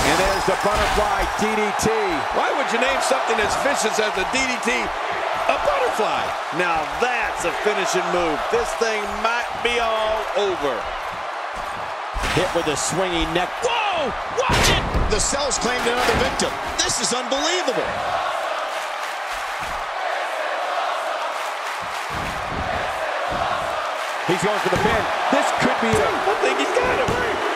And there's the butterfly DDT. Why would you name something as vicious as a DDT a butterfly? Now that's a finishing move. This thing might be all over. Hit with a swinging neck. Whoa! Watch it! The Cells claimed another victim. This is unbelievable. He's going for the pin. This could be it. I think he's got him.